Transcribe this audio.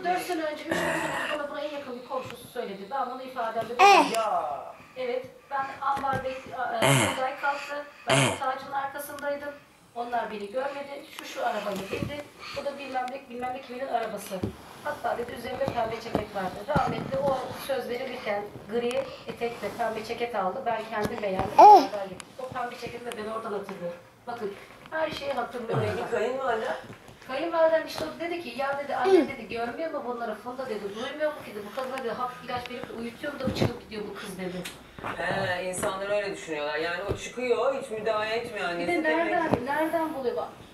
bunu 4 sene önce, 3 sene önce bana en yakın bir komşusu söyledi. Ben bunu ifademde Ya. evet, ben ambar ay kalktı. Ben tacın arkasındaydım. Onlar beni görmedi. Şu arabaya bindi. Bu da bilmem ne kimin arabası. Hatta dedi üzerinde pembe ceket vardı. Rahmetli o söz verirken gri etekle pembe ceket aldı. Ben kendim beğendim. O pembe ceketi de ben oradan hatırlıyorum. Bakın her şeyi hatırlıyorum. Peki kayınvalide? Kayınvaliden işte o dedi ki ya dedi anne dedi görmüyor mu bunları Funda dedi duymuyor mu ki dedi bu kadına dedi hap ilaç verip de uyutuyor mu da çıkıp gidiyor bu kız dedi. He, insanlar öyle düşünüyorlar. Yani o çıkıyor, hiç müdahale etmiyor Bir annesi. de nereden buluyor bak